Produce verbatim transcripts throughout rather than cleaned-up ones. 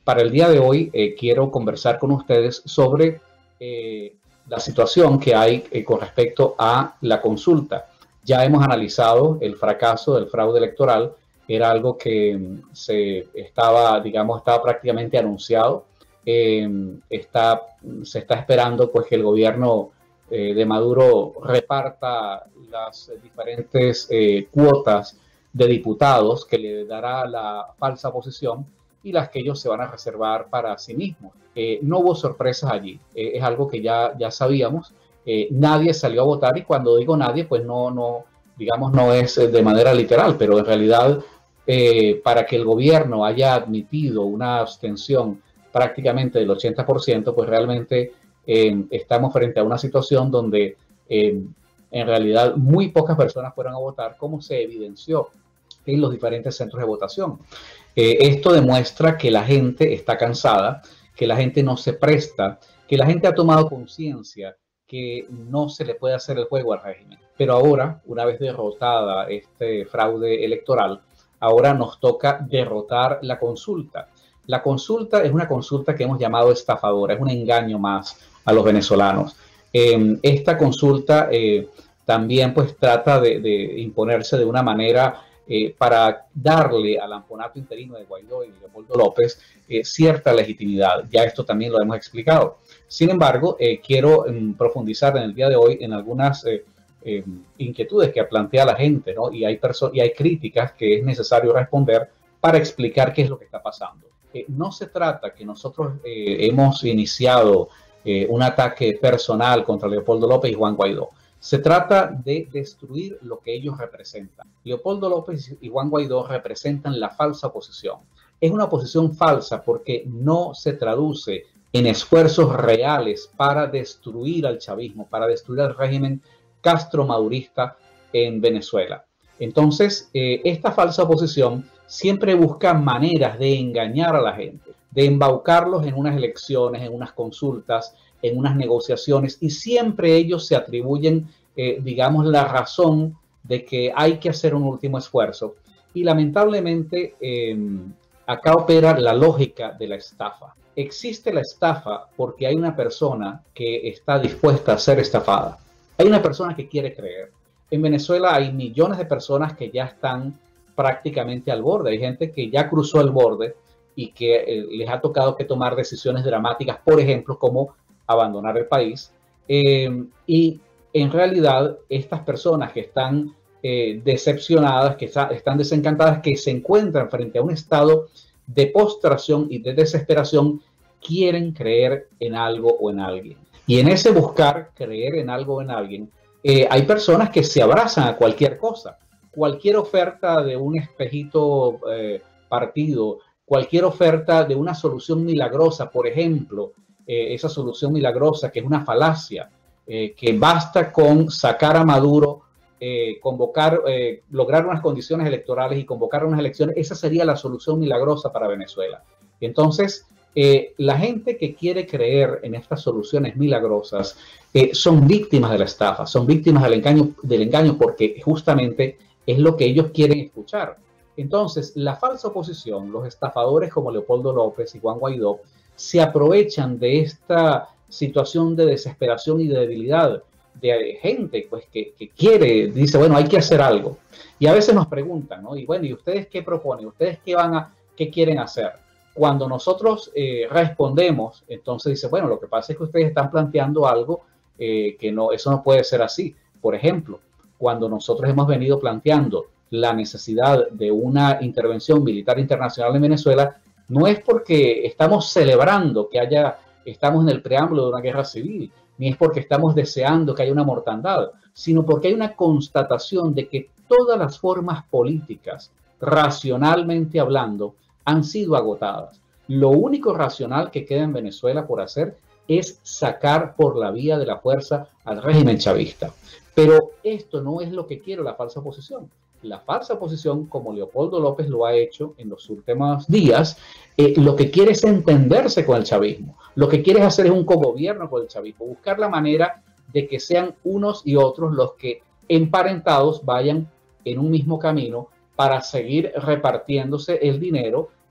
para el día de hoy eh, quiero conversar con ustedes sobre eh, la situación que hay eh, con respecto a la consulta. Ya hemos analizado el fracaso del fraude electoral, era algo que se estaba, digamos, estaba prácticamente anunciado. Eh, está, se está esperando pues que el gobierno eh, de Maduro reparta las diferentes eh, cuotas de diputados que le dará la falsa posición y las que ellos se van a reservar para sí mismos. Eh, no hubo sorpresas allí, eh, es algo que ya, ya sabíamos. Eh, nadie salió a votar, y cuando digo nadie, pues no, no, digamos, no es de manera literal, pero en realidad eh, para que el gobierno haya admitido una abstención prácticamente del ochenta por ciento, pues realmente eh, estamos frente a una situación donde eh, en realidad muy pocas personas fueron a votar, como se evidenció en los diferentes centros de votación. Eh, esto demuestra que la gente está cansada, que la gente no se presta, que la gente ha tomado conciencia que no se le puede hacer el juego al régimen. Pero ahora, una vez derrotada este fraude electoral, ahora nos toca derrotar la consulta. La consulta es una consulta que hemos llamado estafadora, es un engaño más a los venezolanos. Eh, esta consulta eh, también pues trata de, de imponerse de una manera eh, para darle al amponato interino de Guaidó y Leopoldo López eh, cierta legitimidad. Ya esto también lo hemos explicado. Sin embargo, eh, quiero eh, profundizar en el día de hoy en algunas eh, eh, inquietudes que plantea la gente, ¿no? Y hay, y hay críticas que es necesario responder para explicar qué es lo que está pasando. Eh, no se trata que nosotros eh, hemos iniciado eh, un ataque personal contra Leopoldo López y Juan Guaidó. Se trata de destruir lo que ellos representan. Leopoldo López y Juan Guaidó representan la falsa oposición. Es una oposición falsa porque no se traduce en esfuerzos reales para destruir al chavismo, para destruir al régimen castro-madurista en Venezuela. Entonces, eh, esta falsa oposición siempre busca maneras de engañar a la gente, de embaucarlos en unas elecciones, en unas consultas, en unas negociaciones, y siempre ellos se atribuyen, eh, digamos, la razón de que hay que hacer un último esfuerzo. Y lamentablemente, eh, acá opera la lógica de la estafa. Existe la estafa porque hay una persona que está dispuesta a ser estafada. Hay una persona que quiere creer. En Venezuela hay millones de personas que ya están prácticamente al borde. Hay gente que ya cruzó el borde y que eh, les ha tocado que tomar decisiones dramáticas, por ejemplo, como abandonar el país. Eh, y en realidad, estas personas que están eh, decepcionadas, que está, están desencantadas, que se encuentran frente a un estado de postración y de desesperación, quieren creer en algo o en alguien. Y en ese buscar creer en algo o en alguien, eh, hay personas que se abrazan a cualquier cosa. Cualquier oferta de un espejito eh, partido, cualquier oferta de una solución milagrosa, por ejemplo, eh, esa solución milagrosa que es una falacia, eh, que basta con sacar a Maduro, eh, convocar, eh, lograr unas condiciones electorales y convocar unas elecciones, esa sería la solución milagrosa para Venezuela. Entonces, eh, la gente que quiere creer en estas soluciones milagrosas eh, son víctimas de la estafa, son víctimas del engaño, del engaño porque justamente es lo que ellos quieren escuchar. Entonces, la falsa oposición, los estafadores como Leopoldo López y Juan Guaidó, se aprovechan de esta situación de desesperación y de debilidad de gente pues, que, que quiere, dice, bueno, hay que hacer algo. Y a veces nos preguntan, ¿no? Y bueno, ¿y ustedes qué proponen? ¿Ustedes qué van a, qué quieren hacer? Cuando nosotros eh, respondemos, entonces dice, bueno, lo que pasa es que ustedes están planteando algo eh, que no, eso no puede ser así. Por ejemplo, cuando nosotros hemos venido planteando la necesidad de una intervención militar internacional en Venezuela, no es porque estamos celebrando que haya, estamos en el preámbulo de una guerra civil, ni es porque estamos deseando que haya una mortandad, sino porque hay una constatación de que todas las formas políticas, racionalmente hablando, han sido agotadas. Lo único racional que queda en Venezuela por hacer es sacar por la vía de la fuerza al régimen chavista. Pero esto no es lo que quiere la falsa oposición. La falsa oposición, como Leopoldo López lo ha hecho en los últimos días, eh, lo que quiere es entenderse con el chavismo. Lo que quiere hacer es un cogobierno con el chavismo, buscar la manera de que sean unos y otros los que emparentados vayan en un mismo camino para seguir repartiéndose el dinero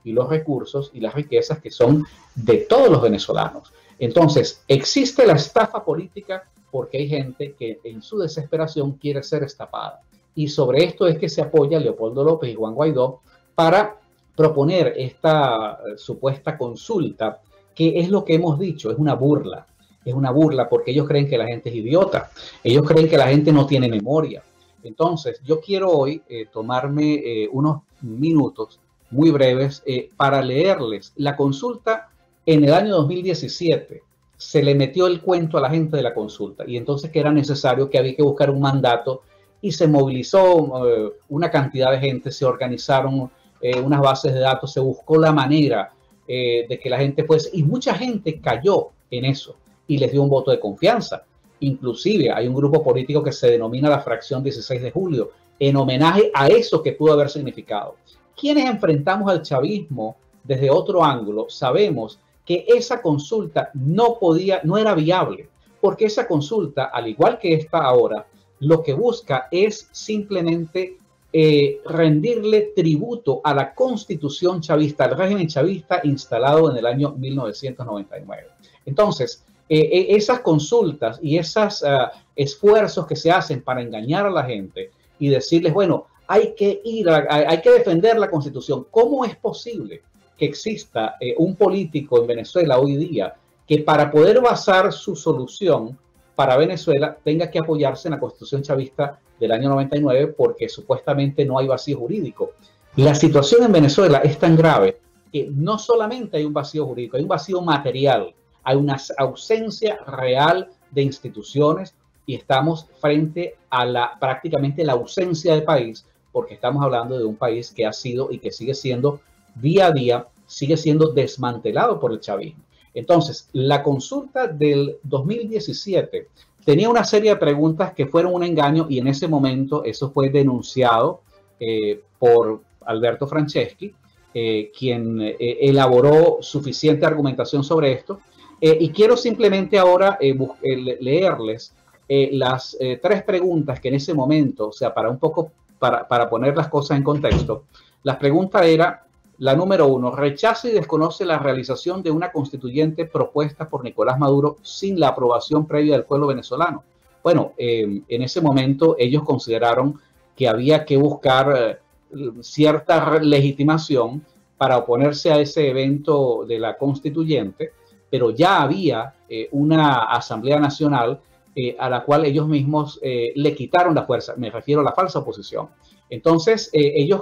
y los recursos y las riquezas que son de todos los venezolanos. Entonces, existe la estafa política porque hay gente que en su desesperación quiere ser estapada. Y sobre esto es que se apoya Leopoldo López y Juan Guaidó para proponer esta uh, supuesta consulta, que es lo que hemos dicho, es una burla. Es una burla porque ellos creen que la gente es idiota. Ellos creen que la gente no tiene memoria. Entonces, yo quiero hoy eh, tomarme eh, unos minutos muy breves eh, para leerles la consulta. En el año dos mil diecisiete se le metió el cuento a la gente de la consulta y entonces que era necesario, que había que buscar un mandato y se movilizó eh, una cantidad de gente, se organizaron eh, unas bases de datos, se buscó la manera eh, de que la gente fuese, y mucha gente cayó en eso y les dio un voto de confianza. Inclusive hay un grupo político que se denomina la Fracción dieciséis de julio, en homenaje a eso que pudo haber significado. Quienes enfrentamos al chavismo desde otro ángulo sabemos que esa consulta no podía, no era viable, porque esa consulta, al igual que esta ahora, lo que busca es simplemente eh, rendirle tributo a la Constitución chavista, al régimen chavista instalado en el año mil novecientos noventa y nueve. Entonces, eh, esas consultas y esos uh, esfuerzos que se hacen para engañar a la gente y decirles, bueno, hay que ir, a, hay que defender la Constitución. ¿Cómo es posible que exista eh, un político en Venezuela hoy día que para poder basar su solución para Venezuela tenga que apoyarse en la Constitución chavista del año noventa y nueve porque supuestamente no hay vacío jurídico? La situación en Venezuela es tan grave que no solamente hay un vacío jurídico, hay un vacío material, hay una ausencia real de instituciones y estamos frente a la prácticamente la ausencia de país, porque estamos hablando de un país que ha sido y que sigue siendo día a día, sigue siendo desmantelado por el chavismo. Entonces, la consulta del dos mil diecisiete tenía una serie de preguntas que fueron un engaño y en ese momento eso fue denunciado eh, por Alberto Franceschi, eh, quien eh, elaboró suficiente argumentación sobre esto. Eh, y quiero simplemente ahora eh, eh, leerles eh, las eh, tres preguntas que en ese momento, o sea, para un poco, para, para poner las cosas en contexto, las preguntas eran: la número uno, rechaza y desconoce la realización de una constituyente propuesta por Nicolás Maduro sin la aprobación previa del pueblo venezolano. Bueno, eh, en ese momento ellos consideraron que había que buscar eh, cierta legitimación para oponerse a ese evento de la constituyente, pero ya había eh, una Asamblea Nacional eh, a la cual ellos mismos eh, le quitaron la fuerza, me refiero a la falsa oposición. Entonces, eh, ellos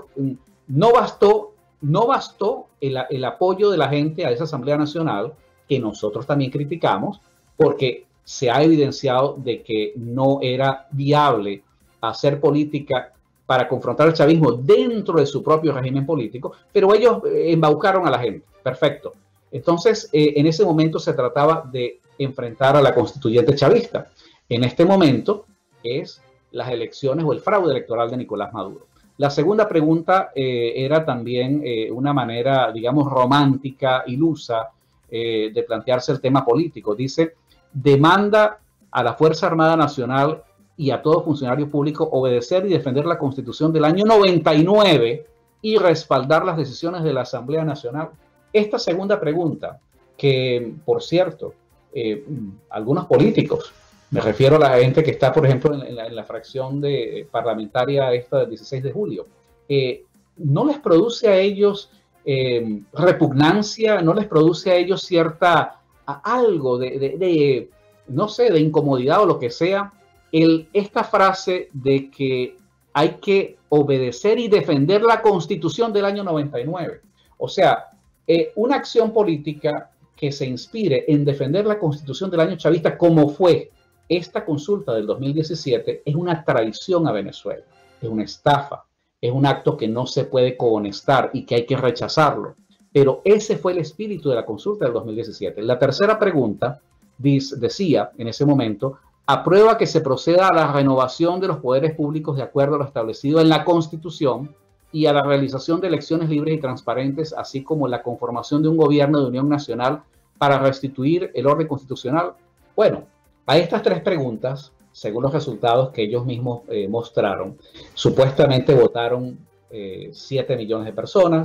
no bastó No bastó el, el apoyo de la gente a esa Asamblea Nacional, que nosotros también criticamos, porque se ha evidenciado de que no era viable hacer política para confrontar al chavismo dentro de su propio régimen político, pero ellos embaucaron a la gente. Perfecto. Entonces, eh, en ese momento se trataba de enfrentar a la constituyente chavista. En este momento es las elecciones o el fraude electoral de Nicolás Maduro. La segunda pregunta eh, era también eh, una manera, digamos, romántica, ilusa, eh, de plantearse el tema político. Dice, demanda a la Fuerza Armada Nacional y a todo funcionario público obedecer y defender la Constitución del año noventa y nueve y respaldar las decisiones de la Asamblea Nacional. Esta segunda pregunta, que por cierto, eh, algunos políticos, me refiero a la gente que está, por ejemplo, en la, en la fracción de, parlamentaria esta del dieciséis de julio. Eh, ¿No les produce a ellos eh, repugnancia? ¿No les produce a ellos cierta, a algo de, de, de, no sé, de incomodidad o lo que sea? El, esta frase de que hay que obedecer y defender la Constitución del año noventa y nueve. O sea, eh, una acción política que se inspire en defender la Constitución del año chavista como fue esta consulta del dos mil diecisiete, es una traición a Venezuela, es una estafa, es un acto que no se puede cohonestar y que hay que rechazarlo. Pero ese fue el espíritu de la consulta del dos mil diecisiete. La tercera pregunta dice, decía en ese momento, aprueba que se proceda a la renovación de los poderes públicos de acuerdo a lo establecido en la Constitución y a la realización de elecciones libres y transparentes, así como la conformación de un gobierno de unión nacional para restituir el orden constitucional. Bueno, a estas tres preguntas, según los resultados que ellos mismos eh, mostraron, supuestamente votaron eh, siete millones de personas,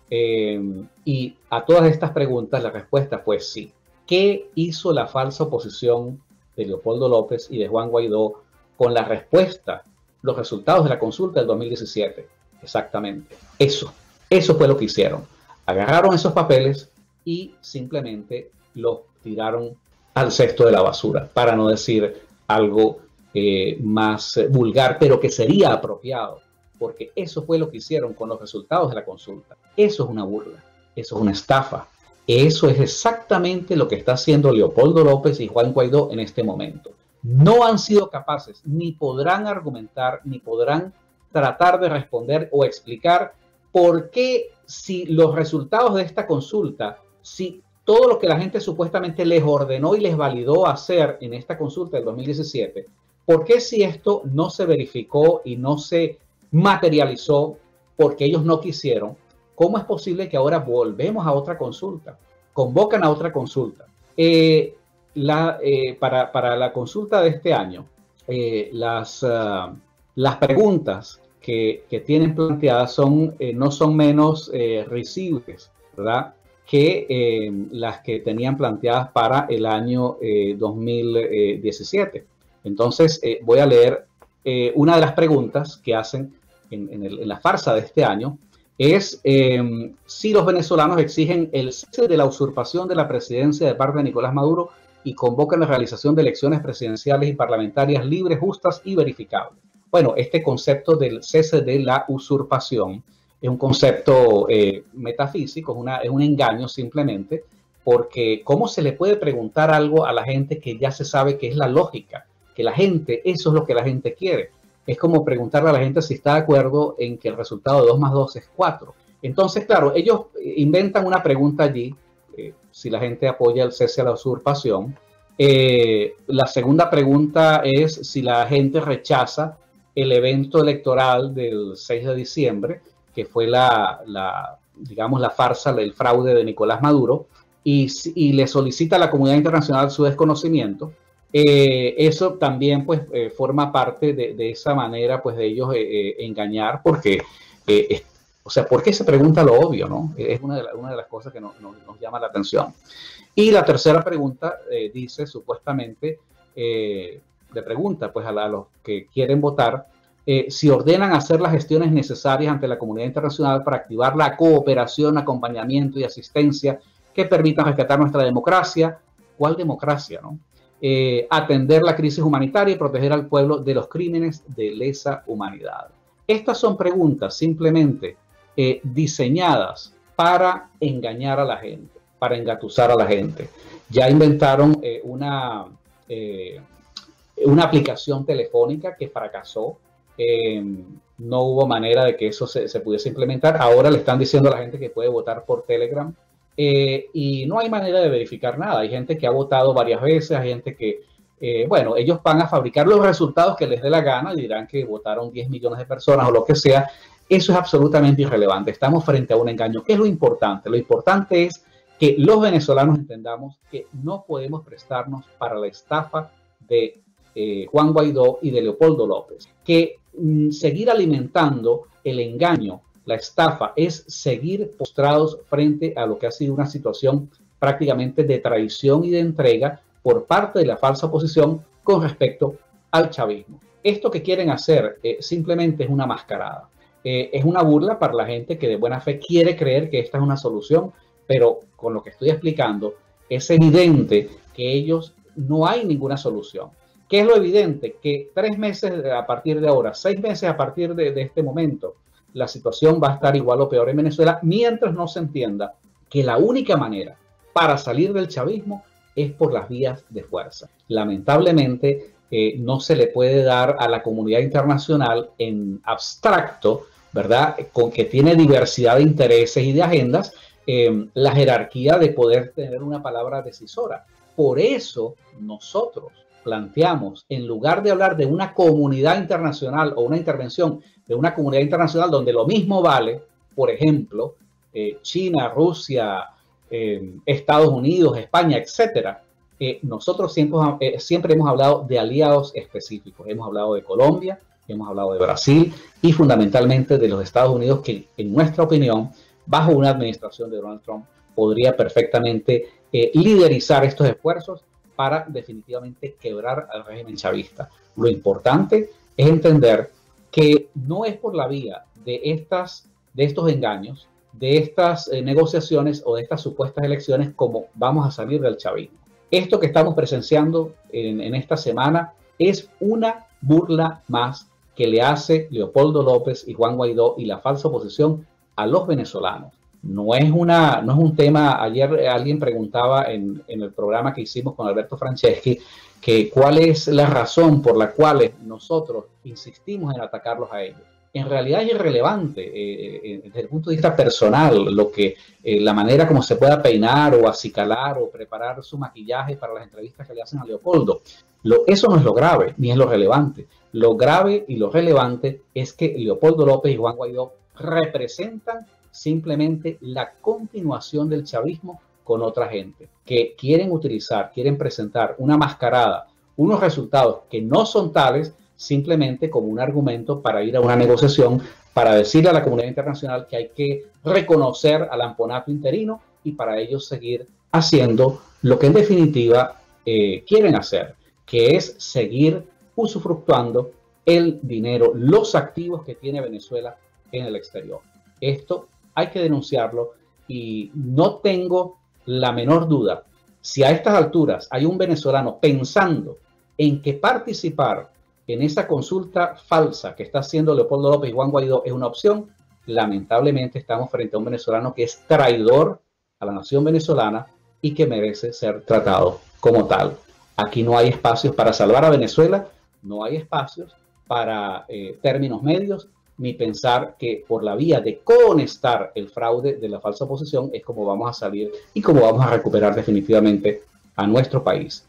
Eh, y a todas estas preguntas la respuesta fue sí. ¿Qué hizo la falsa oposición de Leopoldo López y de Juan Guaidó con la respuesta, los resultados de la consulta del dos mil diecisiete? Exactamente, eso, eso fue lo que hicieron. Agarraron esos papeles y simplemente los tiraron al cesto de la basura, para no decir algo eh, más eh, vulgar, pero que sería apropiado, porque eso fue lo que hicieron con los resultados de la consulta. Eso es una burla, eso es una estafa. Eso es exactamente lo que está haciendo Leopoldo López y Juan Guaidó en este momento. No han sido capaces, ni podrán argumentar, ni podrán tratar de responder o explicar por qué, si los resultados de esta consulta, si todo lo que la gente supuestamente les ordenó y les validó hacer en esta consulta del dos mil diecisiete, por qué, si esto no se verificó y no se materializó porque ellos no quisieron, ¿cómo es posible que ahora volvemos a otra consulta? Convocan a otra consulta. Eh, la, eh, para, para la consulta de este año, eh, las, uh, las preguntas que, que tienen planteadas son, eh, no son menos eh, risibles, ¿verdad?, que eh, las que tenían planteadas para el año eh, dos mil diecisiete. Entonces, eh, voy a leer eh, una de las preguntas que hacen en, en, el, en la farsa de este año. Es eh, si los venezolanos exigen el cese de la usurpación de la presidencia de parte de Nicolás Maduro y convocan la realización de elecciones presidenciales y parlamentarias libres, justas y verificables. Bueno, este concepto del cese de la usurpación es un concepto eh, metafísico, es, una, es un engaño simplemente, porque ¿cómo se le puede preguntar algo a la gente que ya se sabe que es la lógica? Que la gente, eso es lo que la gente quiere. Es como preguntarle a la gente si está de acuerdo en que el resultado de dos más dos es cuatro. Entonces, claro, ellos inventan una pregunta allí, eh, si la gente apoya el cese a la usurpación. Eh, la segunda pregunta es si la gente rechaza el evento electoral del seis de diciembre, que fue la, la digamos, la farsa, el fraude de Nicolás Maduro, y, y le solicita a la comunidad internacional su desconocimiento. Eh, eso también pues eh, forma parte de, de esa manera pues de ellos eh, eh, engañar, porque eh, es, o sea, ¿por qué se pregunta lo obvio, no? Es una de, la, una de las cosas que no, no, nos llama la atención. Y la tercera pregunta eh, dice supuestamente, eh, de pregunta pues a, la, a los que quieren votar, eh, si ordenan hacer las gestiones necesarias ante la comunidad internacional para activar la cooperación, acompañamiento y asistencia que permitan rescatar nuestra democracia. ¿Cuál democracia, no? Eh, atender la crisis humanitaria y proteger al pueblo de los crímenes de lesa humanidad. Estas son preguntas simplemente eh, diseñadas para engañar a la gente, para engatusar a la gente. Ya inventaron eh, una, eh, una aplicación telefónica que fracasó. Eh, no hubo manera de que eso se, se pudiese implementar. Ahora le están diciendo a la gente que puede votar por Telegram. Eh, y no hay manera de verificar nada. Hay gente que ha votado varias veces, hay gente que, eh, bueno, ellos van a fabricar los resultados que les dé la gana y dirán que votaron diez millones de personas o lo que sea. Eso es absolutamente irrelevante. Estamos frente a un engaño. ¿Qué es lo importante? Lo importante es que los venezolanos entendamos que no podemos prestarnos para la estafa de eh, Juan Guaidó y de Leopoldo López. Que mm, seguir alimentando el engaño, la estafa, es seguir postrados frente a lo que ha sido una situación prácticamente de traición y de entrega por parte de la falsa oposición con respecto al chavismo. Esto que quieren hacer eh, simplemente es una mascarada. Eh, es una burla para la gente que de buena fe quiere creer que esta es una solución, pero con lo que estoy explicando es evidente que ellos no hay ninguna solución. ¿Qué es lo evidente? Que tres meses a partir de ahora, seis meses a partir de, de este momento, la situación va a estar igual o peor en Venezuela, mientras no se entienda que la única manera para salir del chavismo es por las vías de fuerza. Lamentablemente, eh, no se le puede dar a la comunidad internacional en abstracto, ¿verdad?, con que tiene diversidad de intereses y de agendas, eh, la jerarquía de poder tener una palabra decisora. Por eso nosotros planteamos, en lugar de hablar de una comunidad internacional o una intervención de una comunidad internacional donde lo mismo vale, por ejemplo, eh, China, Rusia, eh, Estados Unidos, España, etcétera, eh, nosotros siempre, eh, siempre hemos hablado de aliados específicos. Hemos hablado de Colombia, hemos hablado de Brasil y fundamentalmente de los Estados Unidos, que en nuestra opinión bajo una administración de Donald Trump, podría perfectamente eh, liderizar estos esfuerzos para definitivamente quebrar al régimen chavista. Lo importante es entender que no es por la vía de, estas, de estos engaños, de estas eh, negociaciones o de estas supuestas elecciones como vamos a salir del chavismo. Esto que estamos presenciando en, en esta semana es una burla más que le hace Leopoldo López y Juan Guaidó y la falsa oposición a los venezolanos. No es, una, no es un tema, ayer alguien preguntaba en, en el programa que hicimos con Alberto Franceschi, que cuál es la razón por la cual nosotros insistimos en atacarlos a ellos. En realidad es irrelevante eh, desde el punto de vista personal, lo que, eh, la manera como se pueda peinar o acicalar o preparar su maquillaje para las entrevistas que le hacen a Leopoldo. Lo, eso no es lo grave, ni es lo relevante. Lo grave y lo relevante es que Leopoldo López y Juan Guaidó representan simplemente la continuación del chavismo con otra gente, que quieren utilizar, quieren presentar una mascarada, unos resultados que no son tales, simplemente como un argumento para ir a una negociación, para decirle a la comunidad internacional que hay que reconocer al amponato interino y para ellos seguir haciendo lo que en definitiva eh, quieren hacer, que es seguir usufructuando el dinero, los activos que tiene Venezuela en el exterior. Esto hay que denunciarlo y no tengo la menor duda, si a estas alturas hay un venezolano pensando en que participar en esa consulta falsa que está haciendo Leopoldo López y Juan Guaidó es una opción, lamentablemente estamos frente a un venezolano que es traidor a la nación venezolana y que merece ser tratado como tal. Aquí no hay espacios para salvar a Venezuela, no hay espacios para eh, términos medios, ni pensar que por la vía de cohonestar el fraude de la falsa oposición es como vamos a salir y como vamos a recuperar definitivamente a nuestro país.